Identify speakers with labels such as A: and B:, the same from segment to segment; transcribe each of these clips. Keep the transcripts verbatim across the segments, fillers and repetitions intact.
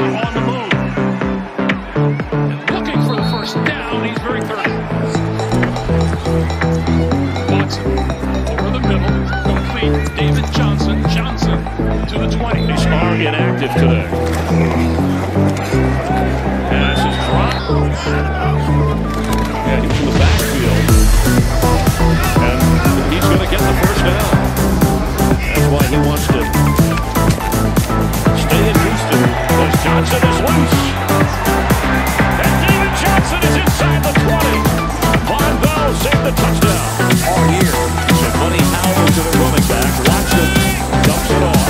A: now on the move. And looking for the first down. He's very thorough. Watson over the middle. Complete. David Johnson. Johnson to the twenty. They are inactive today. Pass is dropped. And he's in the backfield. And he's going to get the first down. That's why he wants to stay in Houston, because Johnson is loose. And David Johnson is inside the twenty. Von Bell saved the touchdown. All year. So Buddy Howell to the running back. Watson dumps it off.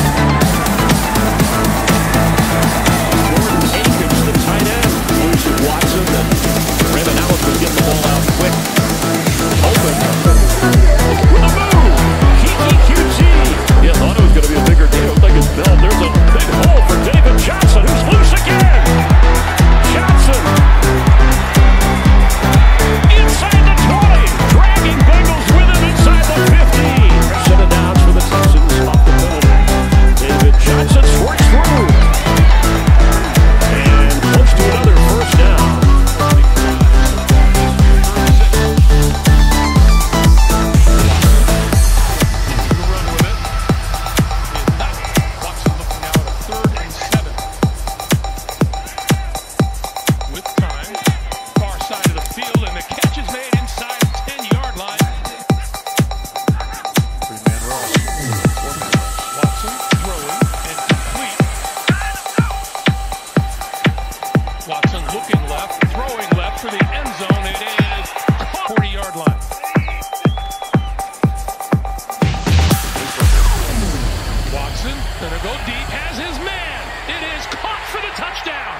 A: Jordan Akins, the tight end, moves to Watson. And Raymond Allen can get the ball out quick. Open. With a move. Kiki Q G. Yeah, thought it was going to be a bigger deal. Like it's Bell. There's a big hole for David Johnson, who's loose again. Johnson. Inside the twenty. Dragging Bengals with him inside the fifteen. Set it down for the Texans off the penalty. David Johnson squirts through. And close to another first down. Watson looking left, throwing left for the end zone. It is forty-yard line. Watson gonna go deep, has his man. It is caught for the touchdown.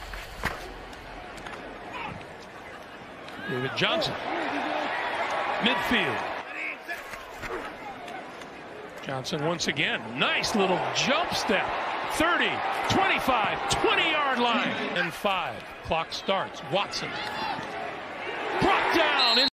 A: David Johnson, midfield. Johnson once again, nice little jump step. thirty, twenty-five, twenty-yard line, and five. Clock starts. Watson